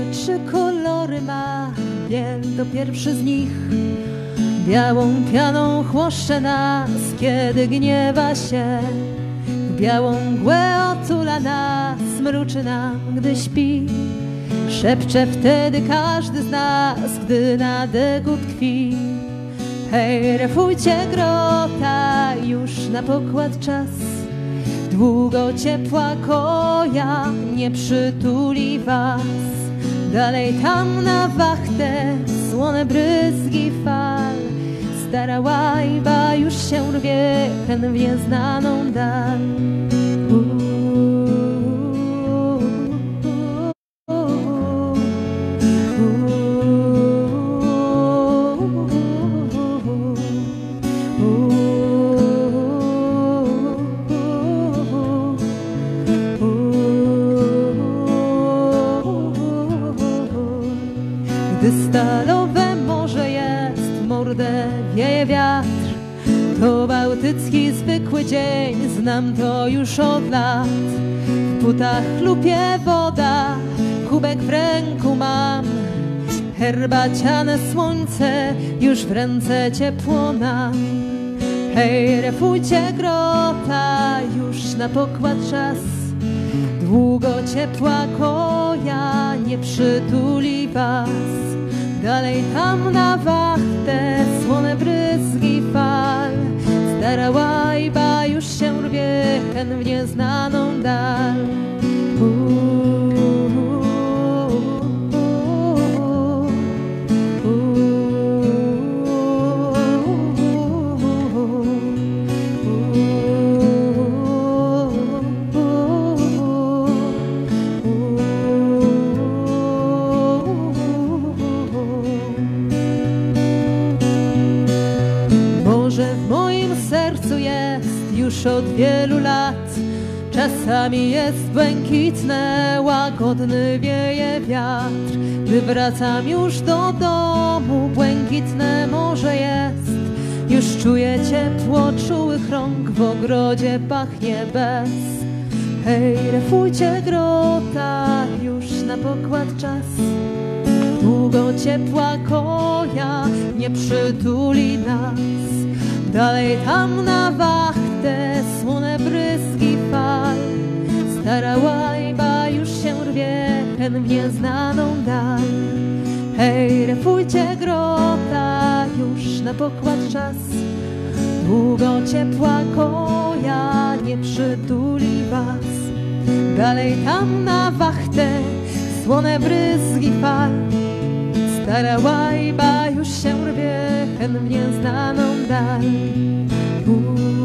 trzy kolory ma, biel to pierwszy z nich. Białą pianą chłoszcze nas, kiedy gniewa się. W białą mgłę otula nas, mruczy nam, gdy śpi. Szepcze wtedy każdy z nas, gdy na degu tkwi. Hej, refujcie grota, już na pokład czas. Długo ciepła koja nie przytuli was. Dalej tam na wachtę, słone bryzgi fal. Stara łajba już się rwie, hen w nieznaną dal. Gdy stalowe morze jest, w mordę wieje wiatr. To bałtycki zwykły dzień, znam to już od lat. W butach chlupie woda, kubek w ręku mam. Herbaciane słońce, już w ręce ciepło nam. Hej, refujcie grota, już na pokład czas. Długo ciepła koja nie przytuli was. Dalej tam na wachtę, słone bryzgi fal. Stara łajba już się rwie, hen w nieznaną dal. Morze w moim sercu jest już od wielu lat. Czasami jest błękitne, łagodny wieje wiatr. Gdy wracam już do domu, błękitne morze jest. Już czuję ciepło czułych rąk, w ogrodzie pachnie bez. Hej, refujcie grota, już na pokład czas. Długo ciepła koja nie przytuli nas. Dalej tam na wachtę, słone bryzgi fal. Stara łajba już się rwie, hen w nieznaną dal. Hej, refujcie grota, już na pokład czas. Długo ciepła koja nie przytuli was. Dalej tam na wachtę, słone bryzgi fal. Stara łajba już się rwie, hen w nieznaną dal.